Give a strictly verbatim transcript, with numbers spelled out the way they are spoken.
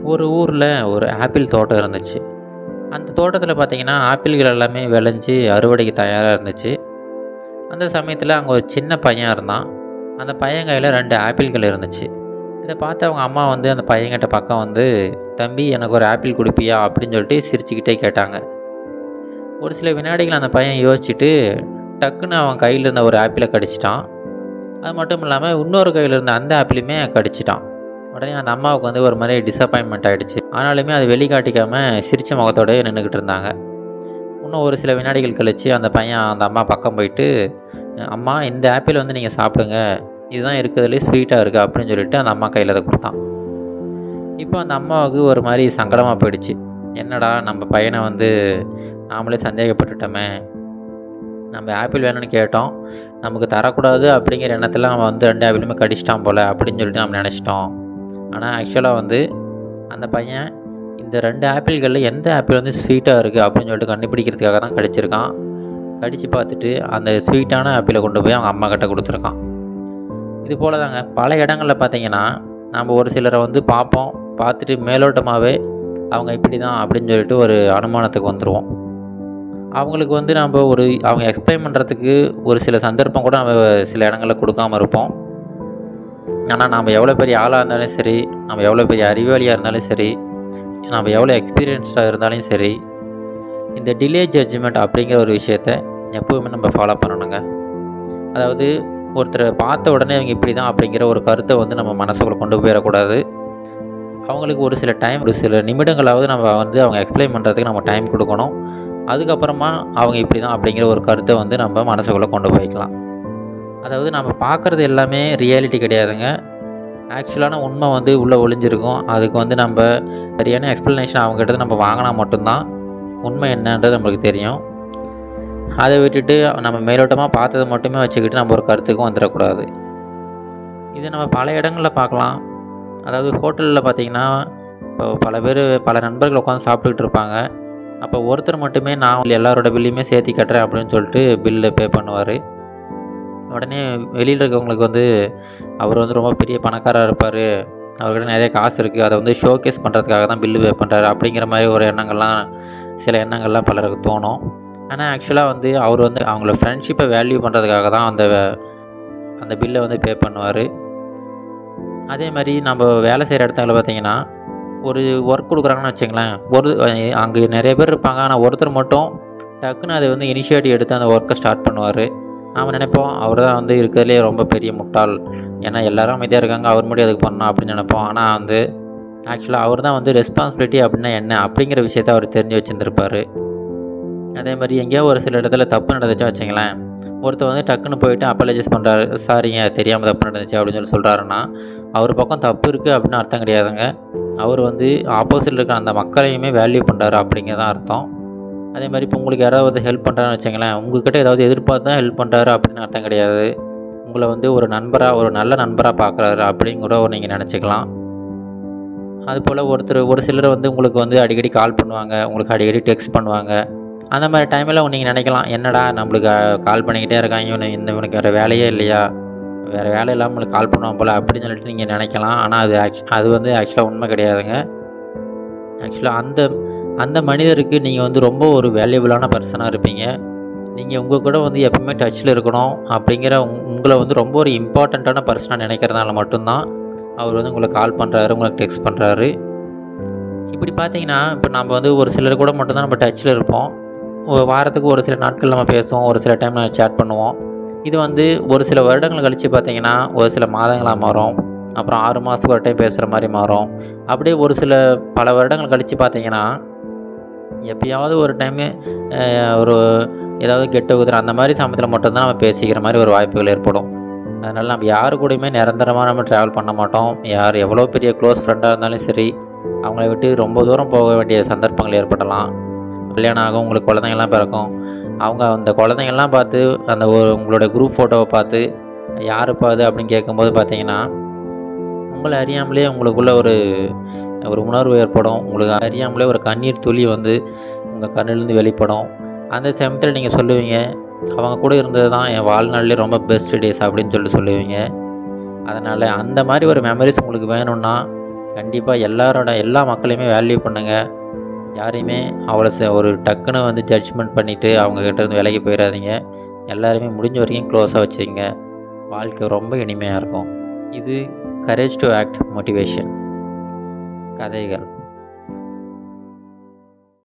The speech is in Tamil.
ஒரு ஊரில் ஒரு ஆப்பிள் தோட்டம் இருந்துச்சு. அந்த தோட்டத்தில் பார்த்தீங்கன்னா ஆப்பிள்கள் எல்லாமே விளைஞ்சி அறுவடைக்கு தயாராக இருந்துச்சு. அந்த சமயத்தில் அங்கே ஒரு சின்ன பையன் இருந்தான். அந்த பையன் கையில் ரெண்டு ஆப்பிள்கள் இருந்துச்சு. இதை பார்த்து அவங்க அம்மா வந்து அந்த பையன்கிட்ட பக்கம் வந்து, தம்பி எனக்கு ஒரு ஆப்பிள் கொடுப்பியா அப்படின்னு சொல்லிட்டு சிரிச்சுக்கிட்டே கேட்டாங்க. ஒரு சில வினாடிகள் அந்த பையன் யோசிச்சுட்டு டக்குன்னு அவன் கையில் இருந்த ஒரு ஆப்பிளை கடிச்சிட்டான். அது மட்டும் இல்லாமல் இன்னொரு கையில் இருந்த அந்த ஆப்பிளுமே கடிச்சிட்டான். உடனே அந்த அம்மாவுக்கு வந்து ஒரு மாதிரி டிசப்பாயின்மெண்ட் ஆகிடுச்சு. ஆனாலுமே அது வெளிக்காட்டிக்காமல் சிரிச்ச முகத்தோடய நின்றுக்கிட்டு இருந்தாங்க. இன்னும் ஒரு சில வினாடிகள் கழித்து அந்த பையன் அந்த அம்மா பக்கம் போயிட்டு, அம்மா இந்த ஆப்பிள் வந்து நீங்கள் சாப்பிடுங்க, இதுதான் இருக்கிறதுலே ஸ்வீட்டாக இருக்குது அப்படின்னு சொல்லிட்டு அந்த அம்மா கையில் அதை கொடுத்தான். இப்போ அந்த அம்மாவுக்கு ஒரு மாதிரி சங்கடமாக போயிடுச்சு. என்னடா நம்ம பையனை வந்து நாமளே சந்தேகப்பட்டுட்டோமே, நம்ம ஆப்பிள் வேணும்னு கேட்டோம், நமக்கு தரக்கூடாது அப்படிங்கிற எண்ணத்தில் அவன் வந்து ரெண்டு ஆப்பிளுமே கடிச்சிட்டான் போல் அப்படின்னு சொல்லிட்டு நம்ம நினச்சிட்டோம். ஆனால் ஆக்சுவலாக வந்து அந்த பையன் இந்த ரெண்டு ஆப்பிள்களில் எந்த ஆப்பிள் வந்து ஸ்வீட்டாக இருக்குது அப்படின்னு சொல்லிட்டு கண்டுபிடிக்கிறதுக்காக தான் கடிச்சிருக்கான். கடித்து பார்த்துட்டு அந்த ஸ்வீட்டான ஆப்பிளை கொண்டு போய் அவங்க அம்மா கிட்ட கொடுத்துருக்கான். இது போல் தாங்க பல இடங்களில் பார்த்தீங்கன்னா நம்ம ஒரு சிலரை வந்து பார்ப்போம், பார்த்துட்டு மேலோட்டமாகவே அவங்க இப்படி தான் அப்படின்னு சொல்லிட்டு ஒரு அனுமானத்துக்கு வந்துடுவோம். அவங்களுக்கு வந்து நம்ம ஒரு அவங்க எக்ஸ்பிளைன் பண்ணுறதுக்கு ஒரு சில சந்தர்ப்பம் கூட நம்ம சில இடங்களில் கொடுக்காமல் இருப்போம். ஆனால் நம்ம எவ்வளோ பெரிய ஆளாக இருந்தாலும் சரி, நம்ம எவ்வளோ பெரிய அறிவாளியாக இருந்தாலும் சரி, நம்ம எவ்வளோ எக்ஸ்பீரியன்ஸ்டாக இருந்தாலும் சரி, இந்த டிலே ஜட்ஜ்மெண்ட் அப்படிங்கிற ஒரு விஷயத்த எப்போவுமே நம்ம ஃபாலோ பண்ணணுங்க. அதாவது ஒருத்தரை பார்த்த உடனே அவங்க இப்படி தான் அப்படிங்கிற ஒரு கருத்தை வந்து நம்ம மனசுக்குள்ளே கொண்டு போயிடக்கூடாது. அவங்களுக்கு ஒரு சில டைம், ஒரு சில நிமிடங்களாவது நம்ம வந்து அவங்க எக்ஸ்பிளைன் பண்ணுறதுக்கு நம்ம டைம் கொடுக்கணும். அதுக்கப்புறமா அவங்க இப்படி தான் அப்படிங்கிற ஒரு கருத்தை வந்து நம்ம மனசுக்குள்ளே கொண்டு போய்க்கலாம். அதாவது நம்ம பார்க்குறது எல்லாமே ரியாலிட்டி கிடையாதுங்க. ஆக்சுவலான உண்மை வந்து உள்ளே ஒளிஞ்சிருக்கும். அதுக்கு வந்து நம்ம சரியான எக்ஸ்ப்ளனேஷன் அவங்ககிட்ட நம்ம வாங்கினா மட்டும்தான் உண்மை என்னன்றது நம்மளுக்கு தெரியும். அதை விட்டுட்டு நம்ம மேலோட்டமாக பார்த்ததை மட்டுமே வச்சுக்கிட்டு நம்ம ஒரு கருத்துக்கும் வந்துடக்கூடாது. இதை நம்ம பல இடங்களில் பார்க்கலாம். அதாவது ஹோட்டலில் பார்த்திங்கன்னா இப்போ பல பேர் பல நண்பர்கள் உட்காந்து சாப்பிட்டுக்கிட்டு இருப்பாங்க. அப்போ ஒருத்தர் மட்டுமே நான் எல்லாரோட பில்லையுமே சேர்த்தி கட்டுறேன் அப்படின்னு சொல்லிட்டு பில்லு பே பண்ணுவார். உடனே வெளியில் இருக்கவங்களுக்கு வந்து அவர் வந்து ரொம்ப பெரிய பணக்காராக இருப்பார், அவர்கிட்ட நிறைய காசு இருக்குது, அதை வந்து ஷோகேஸ் பண்ணுறதுக்காக தான் பில்லு பே பண்ணுறாரு அப்படிங்கிற மாதிரி ஒரு எண்ணங்கள்லாம் சில எண்ணங்கள்லாம் பலருக்கு தோணும். ஆனால் ஆக்சுவலாக வந்து அவர் வந்து அவங்கள ஃப்ரெண்ட்ஷிப்பை வேல்யூ பண்ணுறதுக்காக தான் அந்த அந்த பில்லை வந்து பே பண்ணுவார். அதே மாதிரி நம்ம வேலை செய்கிற இடத்துல பார்த்திங்கன்னா ஒரு ஒர்க் கொடுக்குறாங்கன்னு வச்சுங்களேன், ஒரு அங்கே நிறைய பேர் இருப்பாங்க, ஆனால் ஒருத்தர் மட்டும் டக்குன்னு அதை வந்து இனிஷியேட்டிவ் எடுத்து அந்த ஒர்க்கை ஸ்டார்ட் பண்ணுவார். நாம் நினைப்போம் அவர் தான் வந்து இருக்கிறதுலே ரொம்ப பெரிய முட்டாள், ஏன்னா எல்லோரும் அமைதியாக இருக்காங்க, அவர் மட்டும் அதுக்கு பண்ணணும் அப்படின்னு நினைப்போம். ஆனால் வந்து ஆக்சுவலாக அவர் தான் வந்து ரெஸ்பான்சிபிலிட்டி அப்படின்னா என்ன அப்படிங்கிற விஷயத்த அவர் தெரிஞ்சு வச்சுருந்துருப்பார். அதே மாதிரி எங்கேயோ ஒரு சில இடத்துல தப்பு நடந்துச்சா வச்சுங்களேன், ஒருத்தர் வந்து டக்குன்னு போயிட்டு அப்பாலஜைஸ் பண்ணுறாரு, சாரிங்க தெரியாமல் தப்பு நடந்துச்சு அப்படின்னு சொல்லி சொல்கிறாருன்னா அவர் பக்கம் தப்பு இருக்குது அப்படின்னு அர்த்தம் கிடையாதுங்க. அவர் வந்து ஆப்போசிட்டில் இருக்கிற அந்த மக்களையுமே வேல்யூ பண்ணுறாரு அப்படிங்கிறதான் அர்த்தம். அதே மாதிரி இப்போ உங்களுக்கு யாராவது ஹெல்ப் பண்ணுறாருன்னு வச்சுங்களேன், உங்கள்கிட்ட ஏதாவது எதிர்பார்த்து தான் ஹெல்ப் பண்ணுறாரு அப்படின்னு அர்த்தம் கிடையாது. உங்களை வந்து ஒரு நண்பராக, ஒரு நல்ல நண்பராக பார்க்குறாரு அப்படிங்கிற ஒரு நீங்கள் நினச்சிக்கலாம். அதுபோல் ஒருத்தர் ஒரு சிலர் வந்து உங்களுக்கு வந்து அடிக்கடி கால் பண்ணுவாங்க, உங்களுக்கு அடிக்கடி டெக்ஸ்ட் பண்ணுவாங்க. அந்த மாதிரி டைமில் நீங்கள் நினைக்கலாம், என்னடா நம்மளுக்கு கால் பண்ணிக்கிட்டே இருக்காங்க, இவனு இந்த இவனுக்கு வேறு வேலையே இல்லையா, வேறு வேலை இல்லாமல் நம்மளுக்கு கால் பண்ணுவான் போல் அப்படின்னு சொல்லிட்டு நீங்கள் நினைக்கலாம். ஆனால் அது ஆக்சு அது வந்து ஆக்சுவலாக உண்மை கிடையாதுங்க. ஆக்சுவலாக அந்த அந்த மனிதருக்கு நீங்கள் வந்து ரொம்ப ஒரு வேல்யூபிளான பர்சனாக இருப்பீங்க. நீங்கள் உங்கள் கூட வந்து எப்பவுமே டச்சில் இருக்கணும் அப்படிங்கிற உங்களை வந்து ரொம்ப ஒரு இம்பார்ட்டண்ட்டான பர்சனாக நினைக்கிறதுனால மட்டும்தான் அவர் வந்து உங்களுக்கு கால் பண்ணுறாரு, உங்களுக்கு டெக்ஸ்ட் பண்ணுறாரு. இப்படி பார்த்தீங்கன்னா இப்போ நம்ம வந்து ஒரு சிலர் கூட மட்டும்தான் நம்ம டச்சில் இருப்போம். வாரத்துக்கு ஒரு சில நாட்கள் நம்ம பேசுவோம், ஒரு சில டைம் நம்ம சேட் பண்ணுவோம். இது வந்து ஒரு சில வருடங்கள் கழித்து பார்த்திங்கன்னா ஒரு சில மாதங்களாக மாறும், அப்புறம் ஆறு மாதத்துக்கு ஒரு டைம் பேசுகிற மாதிரி மாறும். அப்படியே ஒரு சில பல வருடங்கள் கழித்து பார்த்திங்கன்னா எப்பயாவது ஒரு டைமு ஒரு ஏதாவது கெட் டுகெதர் அந்த மாதிரி சமயத்தில் மட்டும்தான் நம்ம பேசிக்கிற மாதிரி ஒரு வாய்ப்புகள் ஏற்படும். அதனால் நம்ம யாரு கூடயுமே நிரந்தரமாக நம்ம ட்ராவல் பண்ண மாட்டோம். யார் எவ்வளோ பெரிய க்ளோஸ் ஃப்ரெண்டாக இருந்தாலும் சரி, அவங்கள விட்டு ரொம்ப தூரம் போக வேண்டிய சந்தர்ப்பங்கள் ஏற்படலாம். கல்யாணம் ஆகும், உங்களுக்கு குழந்தைங்கள்லாம் பிறக்கும். அவங்க அந்த குழந்தைங்கள்லாம் பார்த்து அந்த ஒரு உங்களோட குரூப் ஃபோட்டோவை பார்த்து யாருப்பா அது அப்படின்னு கேட்கும்போது பார்த்தீங்கன்னா உங்களை அறியாமலே உங்களுக்குள்ளே ஒரு ஒரு உணர்வு ஏற்படும். உங்களுக்கு அறியாமலே ஒரு கண்ணீர் துளி வந்து உங்கள் கண்ணிலேருந்து வெளிப்படும். அந்த சமயத்தில் நீங்கள் சொல்லுவீங்க, அவங்க கூட இருந்தது தான் என் வாழ்நாள்லேயே ரொம்ப பெஸ்ட் டேஸ் அப்படின்னு சொல்லி சொல்லுவீங்க. அதனால் அந்த மாதிரி ஒரு மெமரிஸ் உங்களுக்கு வேணும்னா கண்டிப்பாக எல்லாரோட எல்லா மக்களையுமே வேல்யூ பண்ணுங்கள். யாரையுமே அவ்வளோ ச ஒரு டக்குன்னு வந்து ஜட்ஜ்மெண்ட் பண்ணிவிட்டு அவங்கக்கிட்ட இருந்து விலகி போயிடாதீங்க. எல்லாருமே முடிஞ்ச வரைக்கும் க்ளோஸாக வச்சுக்கங்க. வாழ்க்கை ரொம்ப இனிமையாக இருக்கும். இது கரேஜ் டு ஆக்ட் மோட்டிவேஷன் கதைகள்.